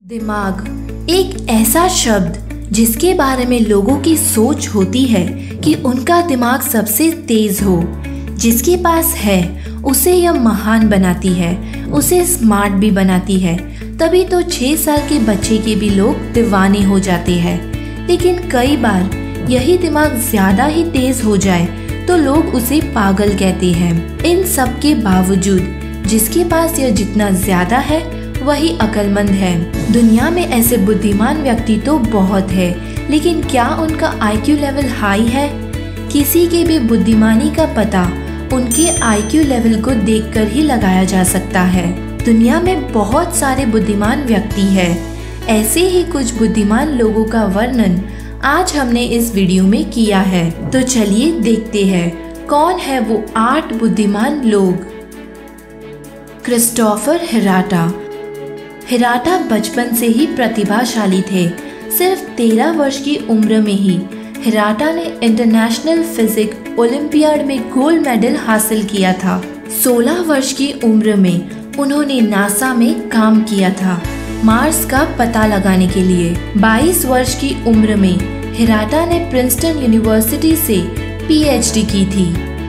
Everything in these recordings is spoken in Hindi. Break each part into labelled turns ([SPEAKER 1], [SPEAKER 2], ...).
[SPEAKER 1] दिमाग एक ऐसा शब्द जिसके बारे में लोगों की सोच होती है कि उनका दिमाग सबसे तेज हो। जिसके पास है उसे यह महान बनाती है, उसे स्मार्ट भी बनाती है। तभी तो 6 साल के बच्चे के भी लोग दीवाने हो जाते हैं। लेकिन कई बार यही दिमाग ज्यादा ही तेज हो जाए तो लोग उसे पागल कहते हैं। इन सब के बावजूद जिसके पास यह जितना ज्यादा है वही अक्लमंद है। दुनिया में ऐसे बुद्धिमान व्यक्ति तो बहुत है, लेकिन क्या उनका IQ लेवल हाई है? किसी के भी बुद्धिमानी का पता उनके IQ लेवल को देखकर ही लगाया जा सकता है। दुनिया में बहुत सारे बुद्धिमान व्यक्ति हैं। ऐसे ही कुछ बुद्धिमान लोगों का वर्णन आज हमने इस वीडियो में किया है। तो चलिए देखते हैं कौन है वो 8 बुद्धिमान लोग। Christopher Hirata. हिराटा बचपन से ही प्रतिभाशाली थे। सिर्फ 13 वर्ष की उम्र में ही हिराटा ने इंटरनेशनल फिजिक्स ओलंपियाड में गोल्ड मेडल हासिल किया था। 16 वर्ष की उम्र में उन्होंने नासा में काम किया था, मार्स का पता लगाने के लिए। 22 वर्ष की उम्र में हिराटा ने प्रिंसटन यूनिवर्सिटी से PhD की थी।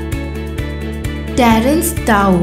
[SPEAKER 1] Terrence tau.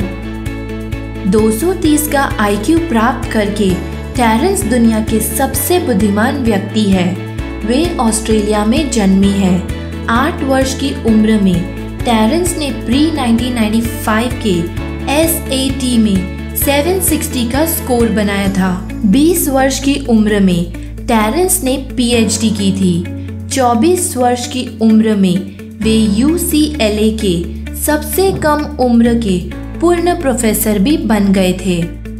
[SPEAKER 1] 230 का IQ प्राप्त करके टेरेंस दुनिया के सबसे बुद्धिमान व्यक्ति है। वे ऑस्ट्रेलिया में जन्मी है। 8 वर्ष की उम्र में टेरेंस ने प्री 1995 के SAT में 760 का स्कोर बनाया था। 20 वर्ष की उम्र में टेरेंस ने PhD की थी। 24 वर्ष की उम्र में वे UCLA के सबसे कम उम्र के पूर्ण प्रोफेसर भी बन गए थे।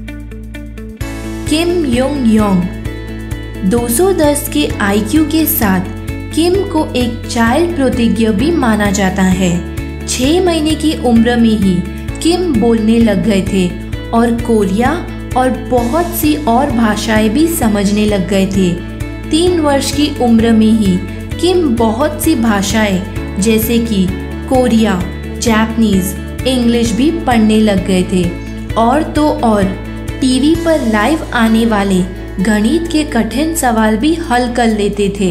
[SPEAKER 1] किम योंग योंग। 210 के IQ के साथ किम को एक चाइल्ड प्रतिज्ञ भी माना जाता है। 6 महीने की उम्र में ही किम बोलने लग गए थे और कोरिया और बहुत सी और भाषाएं भी समझने लग गए थे। 3 वर्ष की उम्र में ही किम बहुत सी भाषाएं जैसे कि कोरिया, जापानीज, इंग्लिश भी पढ़ने लग गए थे। और तो और टीवी पर लाइव आने वाले गणित के कठिन सवाल भी हल कर लेते थे।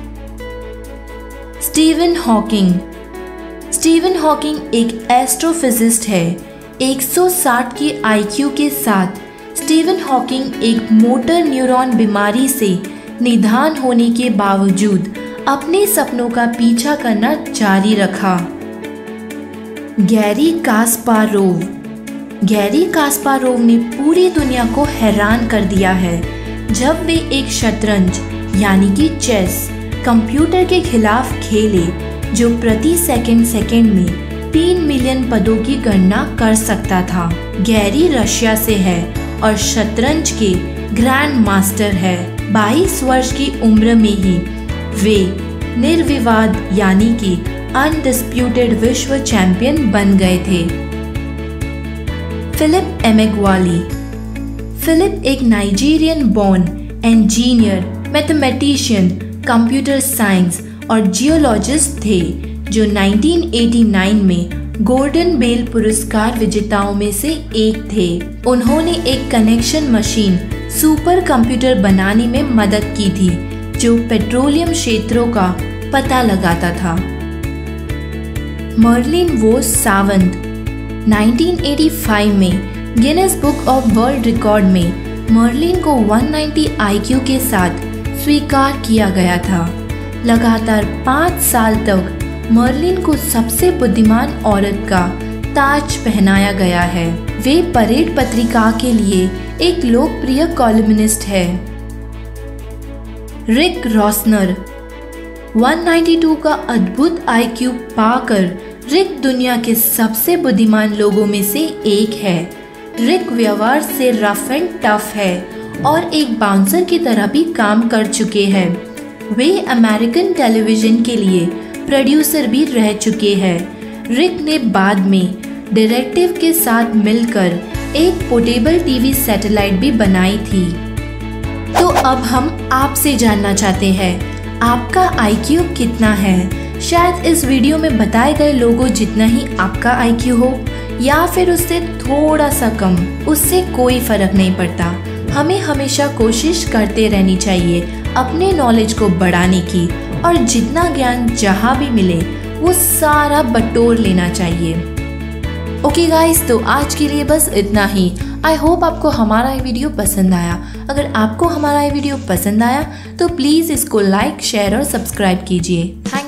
[SPEAKER 1] Stephen Hawking. स्टीवन हॉकिंग एक एस्ट्रोफिजिस्ट है। 160 की IQ के साथ स्टीवन हॉकिंग एक मोटर न्यूरॉन बीमारी से निदान होने के बावजूद अपने सपनों का पीछा करना जारी रखा। Gary Kasparov. गैरी कास्पारोव ने पूरी दुनिया को हैरान कर दिया है जब वे एक शतरंज यानी कि चेस कंप्यूटर के खिलाफ खेले जो प्रति सेकंड में 3 मिलियन पदों की गणना कर सकता था। गैरी रशिया से है और शतरंज के ग्रैंड मास्टर है। 22 वर्ष की उम्र में ही वे निर्विवाद यानी कि अनडिस्प्यूटेड विश्व चैंपियन बन गए थे। Philip Emeagwali. फिलिप एक Nigerian born engineer, mathematician, computer science और जियोलॉजिस्ट थे जो 1989 में गोल्डन बेल पुरस्कार विजेताओं में से एक थे। उन्होंने एक कनेक्शन मशीन सुपर कंप्यूटर बनाने में मदद की थी जो पेट्रोलियम क्षेत्रों का पता लगाता था। मर्लिन वोस सावंत। 1985 में Guinness book of world record में मर्लिन को 190 IQ के साथ स्वीकार किया गया था। लगातार 5 साल तक मर्लिन को सबसे बुद्धिमान औरत का ताज पहनाया गया है। वे परेड पत्रिका के लिए एक लोकप्रिय कॉलमनिस्ट है। रिक रॉसनर। 192 का अद्भुत IQ पाकर रिक दुनिया के सबसे बुद्धिमान लोगों में से एक है। रिक व्यवहार से रफ एंड टफ है और एक बाउंसर की तरह भी काम कर चुके हैं। वे अमेरिकन टेलीविजन के लिए प्रोड्यूसर भी रह चुके हैं। रिक ने बाद में डायरेक्टिव के साथ मिलकर एक पोर्टेबल टीवी सैटेलाइट भी बनाई थी। तो अब हम आपसे जानना चाहते हैं आपका IQ कितना है। शायद इस वीडियो में बताए गए लोगों जितना ही आपका IQ हो या फिर उससे थोड़ा सा कम, उससे कोई फर्क नहीं पड़ता। हमें हमेशा कोशिश करते रहनी चाहिए अपने नॉलेज को बढ़ाने की, और जितना ज्ञान जहाँ भी मिले वो सारा बटोर लेना चाहिए। ओके गाइस, तो आज के लिए बस इतना ही। आई होप आपको हमारा ये वीडियो पसंद आया। अगर आपको हमारा ये वीडियो पसंद आया तो प्लीज़ इसको लाइक, शेयर और सब्सक्राइब कीजिए।